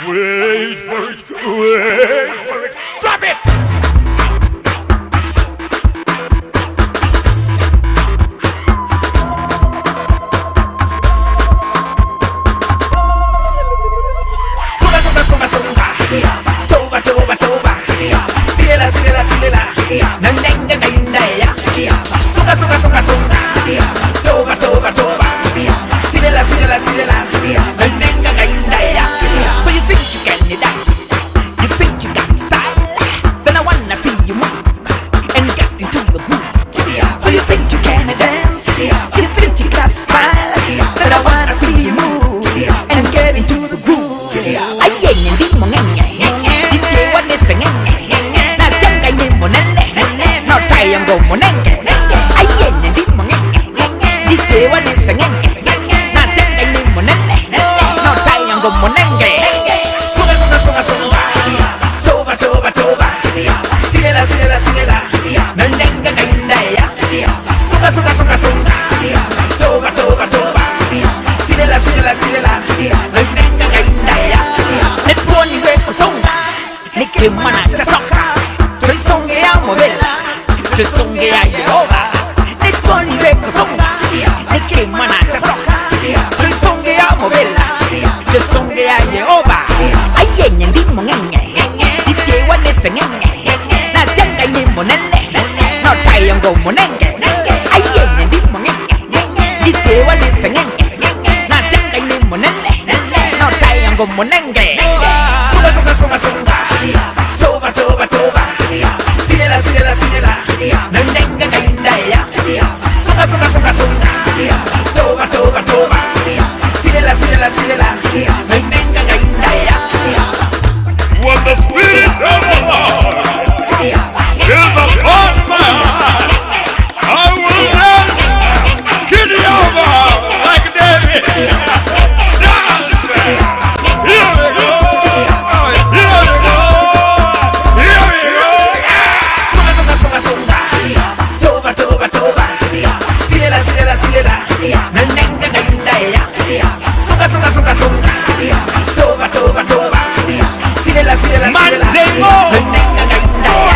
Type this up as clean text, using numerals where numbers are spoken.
Wait for it, wait for it. Drop it! Toba, toba, toba. Silela, silela, silela. Nanenga naindaya. Sunga, sunga, sunga, sunga. Toba, toba, toba. Silela, silela, silela. Nanenga naindaya. So you think you can dance? You think you got style? Then I wanna see you move and get into the groove. So you think you can dance? You think you got style? Then I wanna see you move and get into the groove. Mana chasoka, tu songe ya mobela, tu songe ya Yehova. Ni koni weko songa, ni mana chasoka, tu songe ya mobela, tu songe ya Yehova. Ayenye ndimo ngenge, isi wane sengenge, na senga ini monele, no tayango monenge. Ayenye ndimo ngenge, isi wane sengenge, na senga ini monele, no tayango monenge. Sunga sunga sunga sunga. Toba, toba, toba. Silela, silela, silela. Nanenga naindaya. Sunga, sunga, sunga, sunga. Toba, toba, toba. Silela, silela, silela. Nanenga naindaya. When the Spirit of the Lord is upon my heart, I will dance Kidiaba like David. Dance! Here we go! Toba, toba, toba. Silela, silela, silela.